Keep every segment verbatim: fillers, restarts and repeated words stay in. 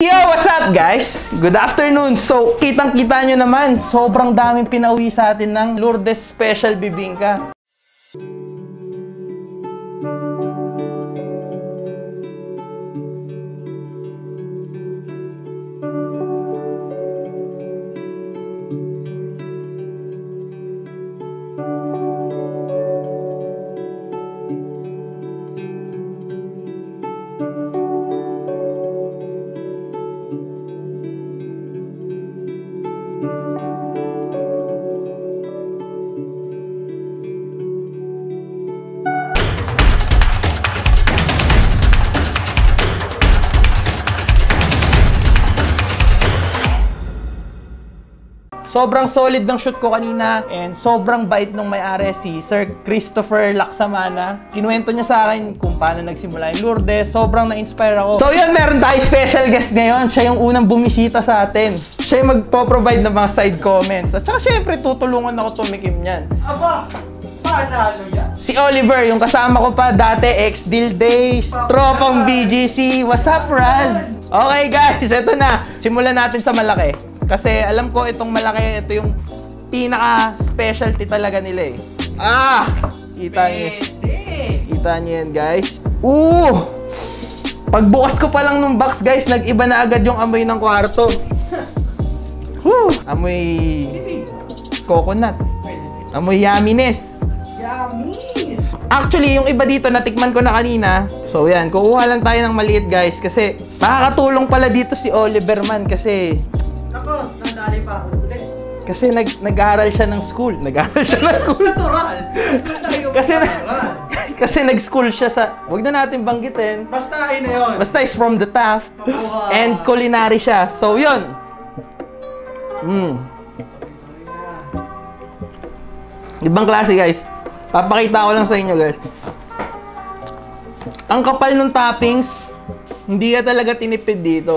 Yo, what's up guys? Good afternoon. So, kitang-kita nyo naman, sobrang daming pinauwi sa atin ng Lourdes Special Bibingka. Sobrang solid ng shoot ko kanina and sobrang bait nung may-ari si Sir Christopher Laksamana. Kinuwento niya sa akin kung paano nagsimula yung Lourdes. Sobrang na-inspire ako. So yun, meron tayo special guest ngayon. Siya yung unang bumisita sa atin. Siya yung magpo-provide ng mga side comments. At saka syempre, tutulungan ako tumikim niyan. Aba! Paano yan? Si Oliver, yung kasama ko pa dati, ex-Deal Days, tropang B G C. What's up, Raz? Okay guys, eto na. Simulan natin sa malaki. Kasi alam ko itong malaki, ito yung pinaka-specialty talaga nila eh. Ah! Kita niyo. Kita niyo yan guys. Uh! Pagbukas ko pa lang ng box guys, nag-iba na agad yung amoy ng kwarto. Whew! Amoy coconut. Amoy yumminess. Yummy! Actually, yung iba dito, natikman ko na kanina. So yan, kukuha lang tayo ng maliit guys. Kasi makakatulong pala dito si Oliver man kasi... Ako, nadali pa ako ulit. Kasi nag nag-aaral siya ng school. Nag-aaral siya ng school. Natural. Kasi na, kasi nag-school siya sa... Huwag na natin banggitin. Basta ay na yun. Basta is from the Taft. Pakuha. And culinary siya. So, yun. Mm. Ibang klase, guys. Papakita ko lang sa inyo, guys. Ang kapal ng toppings, hindi ka talaga tinipid dito.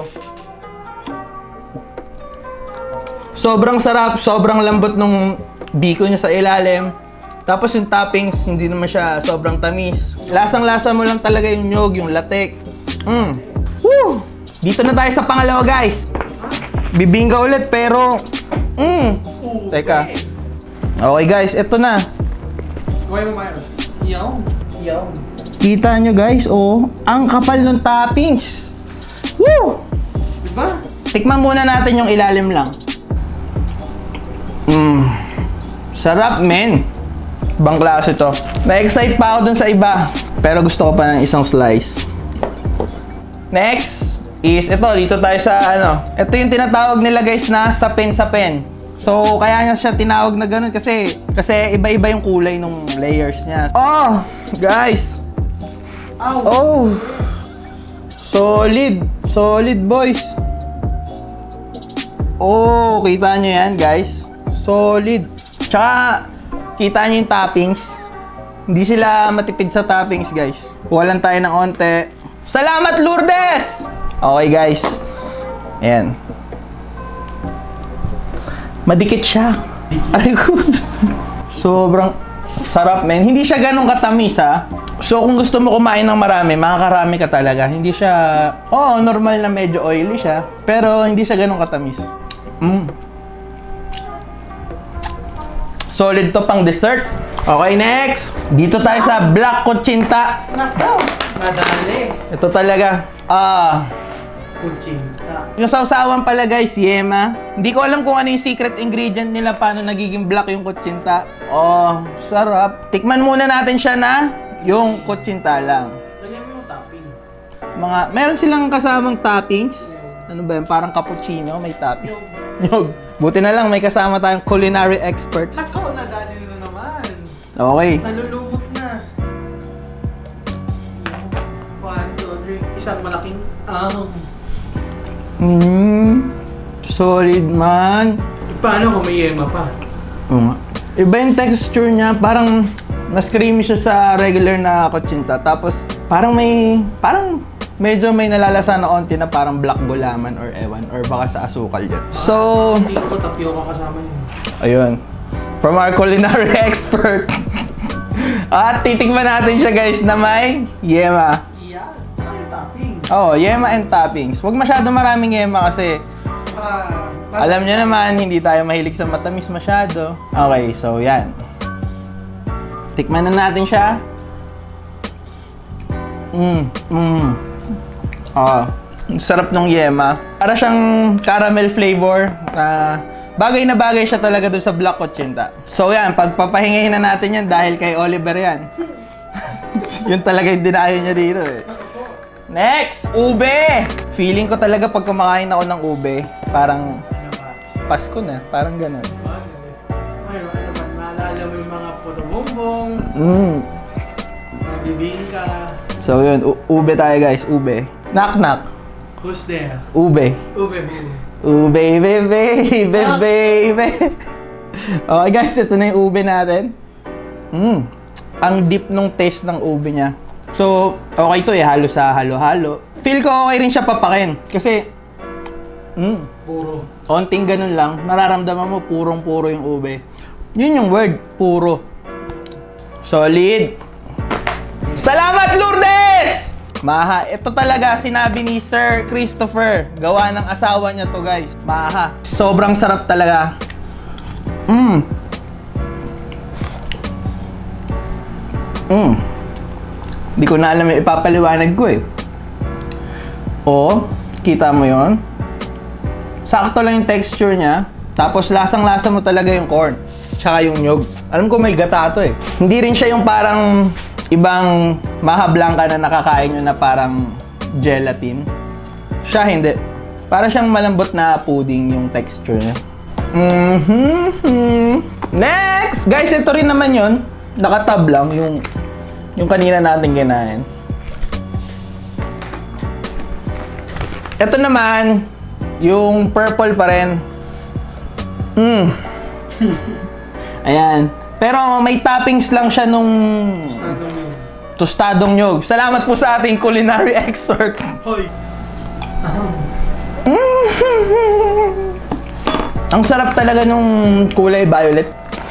Sobrang sarap, sobrang lambot nung biko niya sa ilalim. Tapos yung toppings, hindi naman siya sobrang tamis. Lasang-lasa mo lang talaga yung nyog, yung latek. Mm. Woo! Dito na tayo sa pangalawa, guys. Bibingka ulit, pero... Mm. Teka. Okay, guys, eto na. Gawin mo mayo. Yum. Yum. Kita nyo, guys, oh. Ang kapal ng toppings. Woo! Diba? Tikman muna natin yung ilalim lang. Mmm. Sarap, men. Ibang klase to. Na-excite pa ako dun sa iba. Pero gusto ko pa ng isang slice. Next is ito. Dito tayo sa ano. Ito yung tinatawag nila guys na sapin-sapin. So, kaya niya siya tinawag na ganun kasi kasi iba-iba yung kulay ng layers niya. Oh! Guys! Ow. Oh! Solid! Solid, boys! Oh! Kita nyo yan, guys? Solid. Tsaka, kita nyo yung toppings. Hindi sila matipid sa toppings, guys. Kuha lang tayo ng onte. Salamat, Lourdes! Okay, guys. Ayan. Madikit siya. Aray ko. Sobrang sarap, men. Hindi siya ganun katamis, ha? So, kung gusto mo kumain ng marami, makakarami ka talaga. Hindi siya... Oo, normal na medyo oily siya. Pero, hindi siya ganun katamis. Mmm. Solid to pang dessert. Okay, next. Dito tayo sa Black Kutsinta. Nakaw. Nadali. Ito talaga. Ah. Kutsinta. Yung sausawan pala guys, yema. Hindi ko alam kung ano yung secret ingredient nila paano nagiging black yung kutsinta. Oh, sarap. Tikman muna natin siya na yung kutsinta lang. Lagyan mo yung topping. Mga, meron silang kasamang toppings. Ano ba yun? Parang cappuccino, may topping. Nyog. Buti na lang, may kasama tayong culinary expert. Nakaw, nadali na naman. Okay. Nalulungot na. One, two, three. Isang malaking um. Mmm. Solid man. Paano kung may yema pa? Oo nga. Iba yung texture niya. Parang mas creamy siya sa regular na kutsinta. Tapos parang may... Parang... Medyo may nalalasa na onti na parang black gulaman or ewan or baka sa asukal dyan. So, hindi ko tapioca kasama yun. Ayun. From our culinary expert. At titikman natin siya guys na may yema. Yeah. Ay, topping. Oo, yema and toppings. Huwag masyado maraming yema kasi Ah, alam nyo naman, hindi tayo mahilig sa matamis masyado. Okay, so yan. Tikman na natin siya. Mmm, mmm. Ah, sarap ng yema. Para siyang caramel flavor na bagay na bagay siya talaga doon sa Black Cochinta. So yan, pagpapahingahin na natin yan dahil kay Oliver yan. Yun talaga yung dinayo niya dito eh. Next! Ube! Feeling ko talaga pag kumakain ako ng ube, parang Pasko na, parang ganun. Ay, ano ba, naalala mo yung mga puto bongbong, Mm. mga bibingka. So yun, u- ube tayo guys, ube. Knock knock. Who's there? Ube. Ube mo. Ube, baby, baby, baby. Okay guys, ito na yung ube natin. Mm. Ang deep nung taste ng ube niya. So, okay to eh, halo sa halo-halo. Feel ko okay rin siya papakin. Kasi, mm, Puro. konting ganun lang, nararamdaman mo purong-puro yung ube. Yun yung word, puro. Solid. Salamat, Lourdes! Maha, ito talaga sinabi ni Sir Christopher. Gawa ng asawa niya to guys. Maha. Sobrang sarap talaga. Mmm. Mmm. Di ko na alam yung ipapaliwanag ko eh. O, kita mo yon. Sakto lang yung texture niya. Tapos lasang-lasa mo talaga yung corn. Tsaka yung nyog. Alam ko may gata to eh. Hindi rin siya yung parang ibang maha blanca na nakakain nyo na parang gelatin. Siya hindi. Para siyang malambot na pudding yung texture niya. Mm-hmm. Next! Guys, ito rin naman yun. Nakatab lang yung yung kanina natin kinain. Ito naman, yung purple pa rin. Mm. Ayan. Pero may toppings lang siya nung Estado nyo. tostadong nyog. Salamat po sa ating culinary expert. Hoy! Ang sarap talaga nung kulay violet.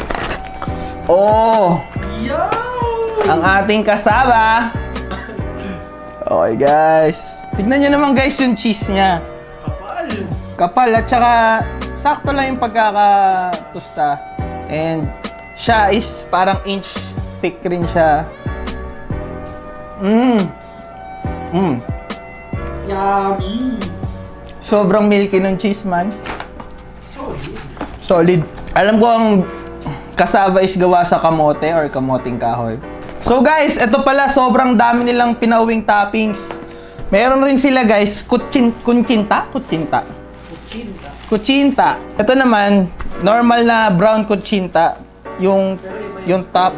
Oh! Yo! Ang ating kasaba. Okay guys. Tignan nyo naman guys yung cheese niya. Kapal! Kapal at saka sakto lang yung pagkakatusta. And siya is parang inch thick rin siya. Mmm. Mmm. Yummy! Sobrang milky ng cheese man. Solid. Solid. Alam ko ang kasaba is gawa sa kamote or kamoting kahoy. So guys, ito pala sobrang dami nilang pinauwing toppings. Meron rin sila guys, kutsin, kunchinta? Kutsinta. Kuchinta. Kutsinta. Ito naman, normal na brown kutsinta. Yung, yung top.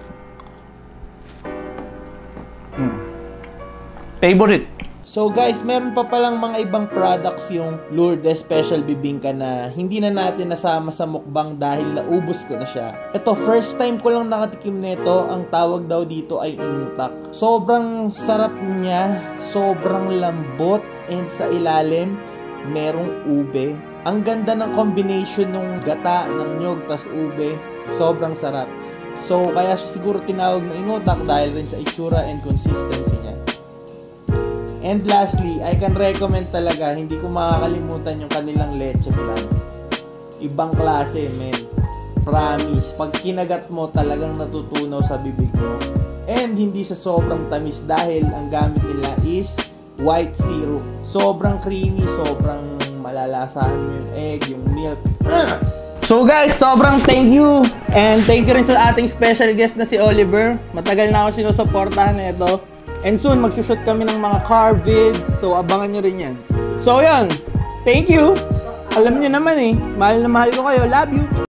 Hmm. Favorite. So guys, meron pa palang mga ibang products yung Lourdes Special Bibingka na hindi na natin nasama sa mukbang dahil naubos ko na siya. Ito, first time ko lang nakatikim nito. Ang tawag daw dito ay intak. Sobrang sarap niya, sobrang lambot, and sa ilalim, merong ube. Ang ganda ng combination ng gata, ng nyog, tas ube. Sobrang sarap. So, kaya siya siguro tinawag na inutak dahil rin sa itsura and consistency niya. And lastly, I can recommend talaga, hindi ko makakalimutan yung kanilang leche flan. Ibang klase, men. Promise. Pag kinagat mo, talagang natutunaw sa bibig mo. And hindi siya sobrang tamis dahil ang gamit nila is white syrup. Sobrang creamy, sobrang malalasahan mo yung egg, yung milk. So guys, sobrang thank you. And thank you rin sa ating special guest na si Oliver. Matagal na ako sinusuportahan na ito. And soon, magsushoot kami ng mga car vids. So, abangan nyo rin yan. So, yun. Thank you. Alam nyo naman eh. Mahal na mahal ko kayo. Love you.